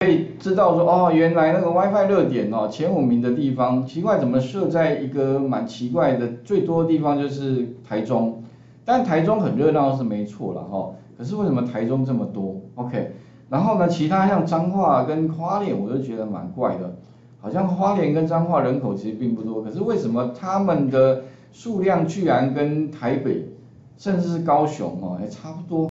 可以知道说，哦，原来那个 WiFi 热点哦，前5名的地方，奇怪怎么设在一个蛮奇怪的，最多的地方就是台中，但台中很热闹是没错啦哈，可是为什么台中这么多？OK，然后呢，其他像彰化跟花莲，我就觉得蛮怪的，好像花莲跟彰化人口其实并不多，可是为什么他们的数量居然跟台北甚至是高雄哦，还差不多？